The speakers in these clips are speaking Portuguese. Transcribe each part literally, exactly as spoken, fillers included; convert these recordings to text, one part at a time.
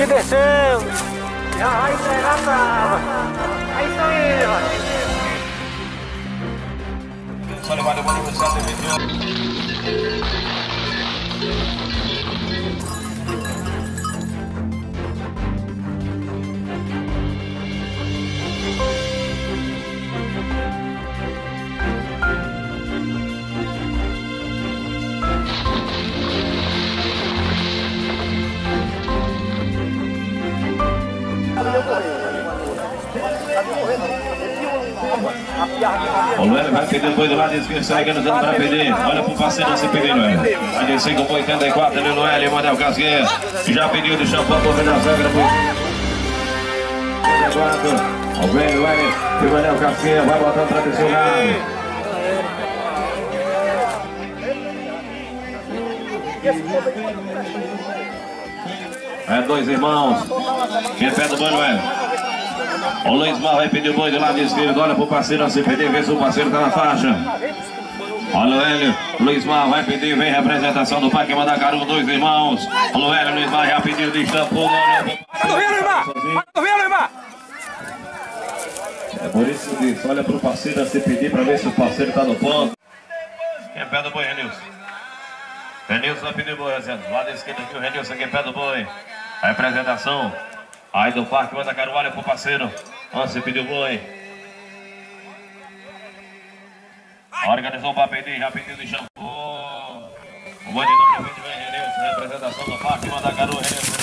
Hoje desceu. Já vai entregar a trava. É isso aí, mano. Só levar o Mano cento e vinte e oito. O Noélio vai perder depois do lado esquerdo, sai ganhando para perder. Olha pro parceiro não se perder, Noélio. Vai descer com oitenta e quatro ali o Noélio, Manel Casqueira. Já pediu do shampoo para ver na zaga depois. O velho Noélio e o Manel Casqueira vai botar tradicional. É dois irmãos. Quem é pé do banho, Noélio? O Luiz Mar vai pedir o boi do lado esquerdo, olha pro parceiro a C P D, vê se o parceiro tá na faixa. Olha o Hélio, Luiz Mar vai pedir, vem representação do Parque Mandacaru, dois irmãos. Olha o Hélio, Luiz Mar já pediu de estampou. Vai do Rio, Irmã! Vai do Rio, Irmã! É por isso que diz, olha pro parceiro a C P D pra ver se o parceiro tá no ponto. Quem é pé do boi, Renilson? Renilson vai pedir o boi, Rezendo. Lado esquerdo aqui o Renilson, quem é pé do boi. A representação. Aí do Parque Mandacaru, olha pro parceiro. Você pediu boi. Organizou o papel, já pediu de shampoo. O boi de número vinte vem, Renilson. Representação do Parque Mandacaru, Renilson.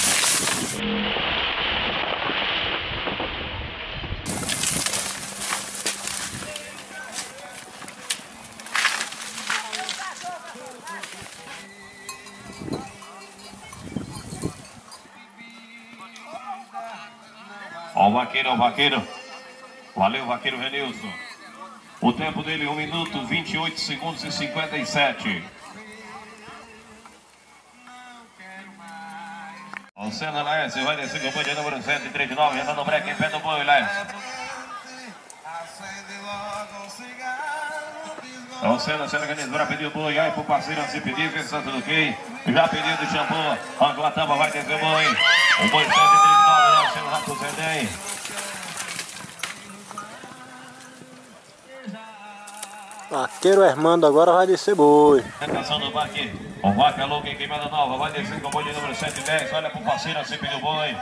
Ó o vaqueiro, ó o vaqueiro. Valeu, vaqueiro Renilson. O tempo dele, um minuto, vinte e oito segundos e cinquenta e sete. O Senna Laércio vai descer com o boi de número cento e trinta e nove. Já tá no break em pé do boi, Laércio. O Senna, Senna Canizbra pediu o boi. Aí pro parceiro se pedir, fez tudo ok. Já pediu do shampoo. Arrancou a tampa, vai descer o boi. O boi cento e trinta e nove, né? O Senna Rato Zendém. Vaqueiro Hermando agora vai descer boi. Tentação do Parque. O Vaca Louca em Queimada Nova. Vai descer com o boi de número cento e dez. Olha pro parceiro, se pediu o boi.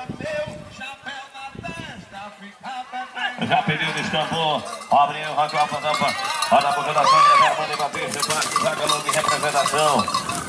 Já pediu de estampou. Abriu, arrancou a tampa. Olha a boca da sangue, vai mandar bater. Vaca Louca em representação.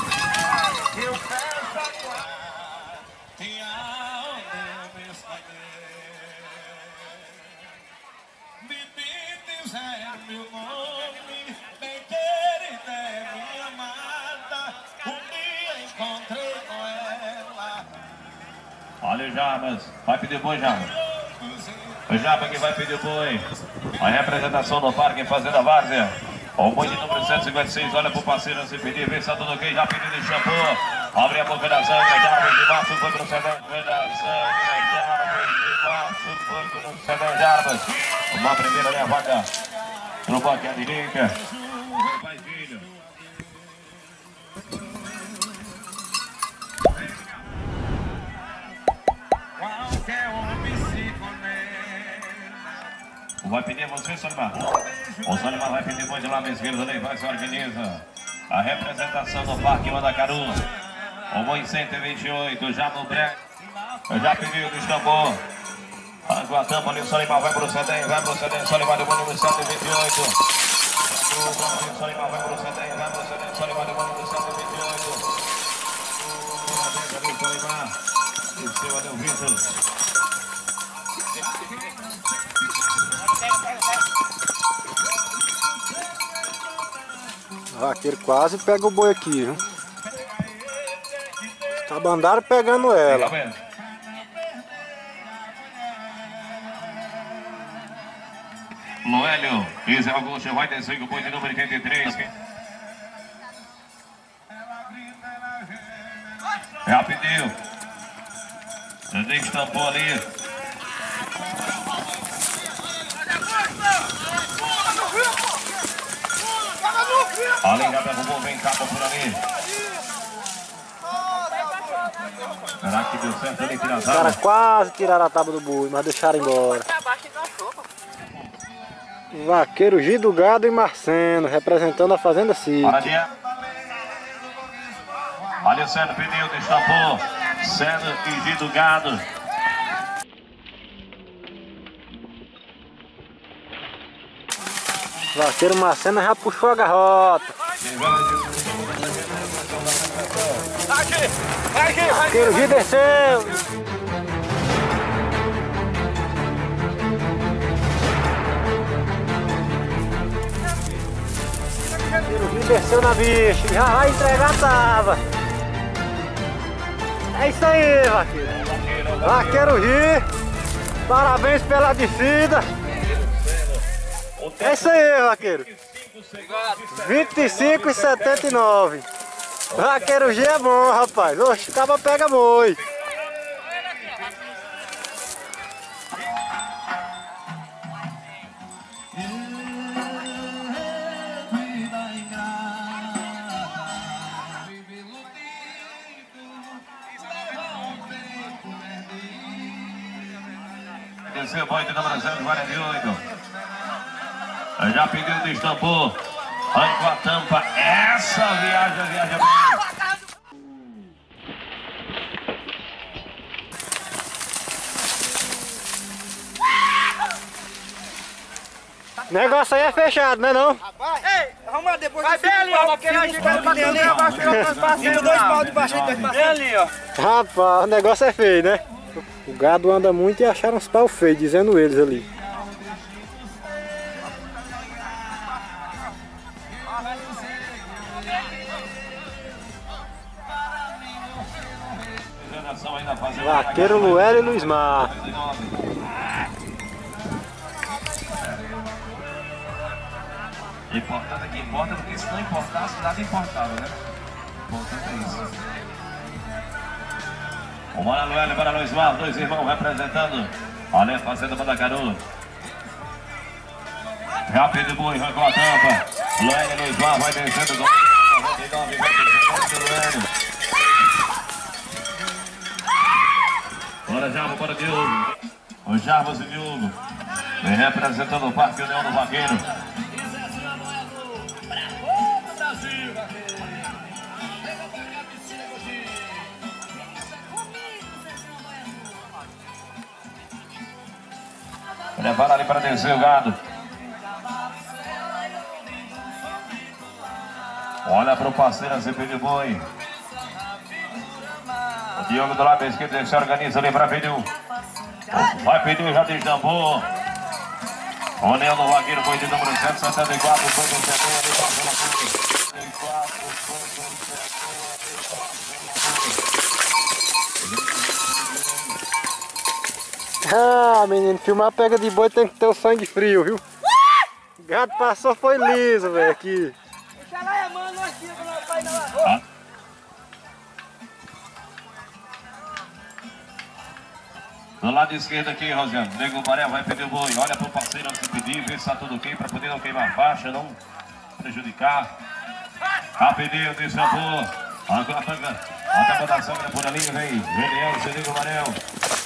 Olha o Jabas, vai pedir boi, Jabas. O Jabas que vai pedir boi. A representação do Parque Fazenda Várzea. O boi de número cento e cinquenta e seis, olha pro parceiro se pedir, vê se tá tudo ok, já pediu de shampoo. Abre a boca da sangue, Jabas de março foi pro Sedão. Jabas de março foi pro Sedão, Jabas. Uma primeira levada no banco à direita. Vai, filho. Vai pedir você, Solimar. O Solimar vai pedir boi de lado esquerdo ali, vai se organiza. A representação do Parque Mandacaru. O boi cento e vinte e oito, já no break. Já pediu do Istambul. Arrancou a tampa ali, o Solimar vai proceder, vai proceder. Solimar do boi número cento e vinte e oito. O Solimar vai proceder, vai proceder. Solimar do boi número cento e vinte e oito. Ali o Solimar. Desceu ali o Vitor. O vaqueiro quase pega o boi aqui, viu? Tá bandaram pegando ela. Noélio, Isé Augusto vai descer com o boi de número oitenta e três. Já pediu. Ele estampou ali. Ali já derrubou, vem capa por ali. Será que deu certo ali tirar a Os caras tábua? quase tiraram a tábua do boi, mas deixaram embora. Vaqueiro Gi do Gado e Marceno, representando a Fazenda Sítio. Paradinha. Ali o Seno pediu, destapou. Seno e Gi do Gado. Vaqueiro Marceno já puxou a garrota. Vaqueiro Gi desceu. Vaqueiro Gi desceu na bicha. Já vai entregar a tábua. É isso aí, vaqueiro. Vaqueiro Gi. Parabéns pela descida. É isso aí, vaqueiro. vinte e cinco e setenta e nove. Vaqueiro G é bom, rapaz. Oxe, o cabo pega boi. Desceu o boi de número zero quarenta e oito. Já pediu, destampou. Arrancou a tampa. Essa viagem, viagem. Negócio aí é fechado, né não? Ei, arruma depois. Vai bem ali, ó. Porque a gente vai bater ali, vai tirar o passinho. Dois pau de baixo aí, dois passinhos. Ali, ó. Rapaz, o negócio é feio, né? O gado anda muito e acharam uns pau feios, dizendo eles ali. Vaqueiro Luélio e Luiz Mar. Importante é que importa, porque se não importasse, nada importava, né? Importante é isso. O Mara Luélio para Luiz Mar, dois irmãos representando. Olha, fazendo Mandacaru. Rápido boi, arrancou a tampa. Luélio e Luiz Mar vai descendo. noventa e nove, vai descendo o Luélio. Bora, Jarbo, bora, Diogo. O Jarbas e Diogo. Vem representando o Parque União do Vaqueiro. Prepara ali para descer o gado. Olha para o parceiro, Z P de boi. O Diogo do lado esquerdo, ele se organiza ali para pedir. Vai pedir, já destampou. O Leão do Vaqueiro foi de número cento e setenta e quatro, foi do setenta ali, passou na frente. Ah, menino, filmar pega de boi tem que ter o sangue frio, viu? O gato passou, foi liso, velho, aqui. Ah. Do lado esquerdo aqui, Rosiano, Nego Maré vai pedir o boi. Olha para o parceiro antes de pedir, ver se está tudo ok, para poder não queimar a faixa, não prejudicar. A pedido de shampoo. A tampa da sangra por ali, vem. Vem, Nego Maré.